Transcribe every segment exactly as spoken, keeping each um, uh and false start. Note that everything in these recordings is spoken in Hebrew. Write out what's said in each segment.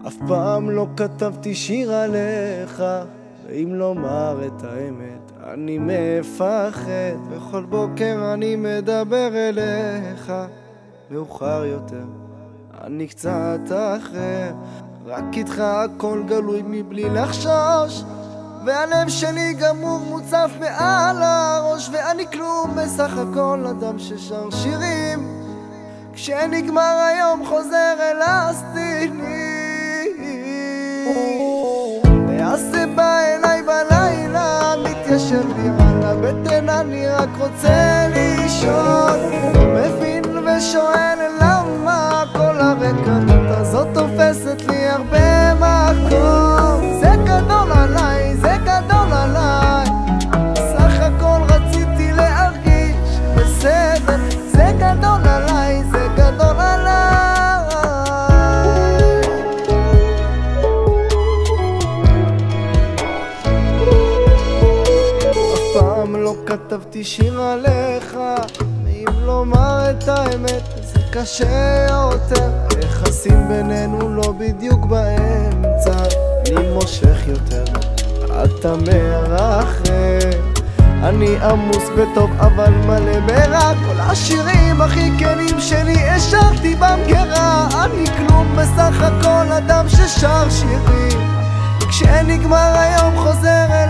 אף פעם לא כתבתי שיר עליך, ואם לומר את האמת אני מפחד. בכל בוקר אני מדבר אליך, מאוחר יותר אני קצת אחר. רק איתך הכל גלוי מבלי לחשוש, והלב שלי גמור מוצף מעל הראש, ואני כלום בסך הכל אדם ששר שירים. כשנגמר היום חוזר אל הסדינים, והזה בא אליי בלילה, מתיישב לי על הבטן, אני רק רוצה לישון. לא מבין ושואל למה כל הרקנות הזאת תופסת לי הרבה מקום. זה גדול עליי, זה גדול עליי, סך הכל רציתי להרגיש בסדר. זה גדול עליי, זה גדול עליי. אף פעם לא כתבתי שיר עליך, ואם לומר את האמת זה קשה יותר. היחסים בינינו לא בדיוק באמצע, אני מושך יותר, אתה מרחם. אני עמוס בטוב אבל מלא ברע, כל השירים הכי כנים שלי השארתי במגירה. אני כלום בסך הכל אדם ששר שירים. כשנגמר היום חוזר אל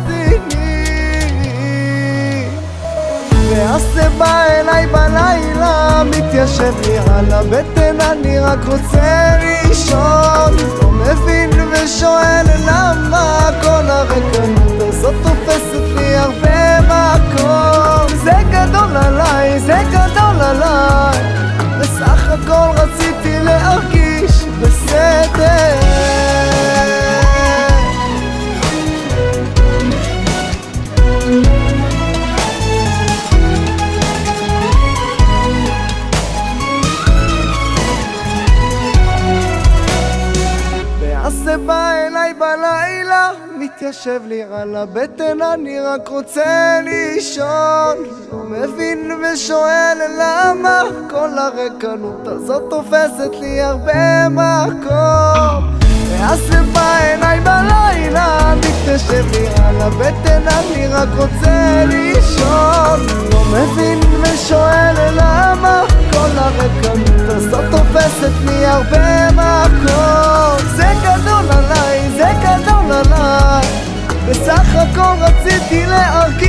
הסדינים, והזה בא אליי בלילה, מתיישב לי על הבטן, אני רק רוצה לישון. לא מבין ושואל למה כל הרקנות הזאת תופסת לי הרבה מקום. זה גדול עליי, זה גדול עליי, בסך הכל רציתי להרגיש בסדר. זה בא אליי בלילה, מתיישב לי על הבטן, אני רק רוצה לישון. לא מבין ושואל למה כל הרקנות הזאת תופסת לי הרבה מקום. ואז זה בא אליי בלילה, מתיישב לי על הבטן, אני רק רוצה לישון. לא מבין ושואל למה כל הרקנות הזאת תופסת לי הרבה מקום. זה גדול עליי, זה גדול עליי, בסך הכל רציתי להרגיש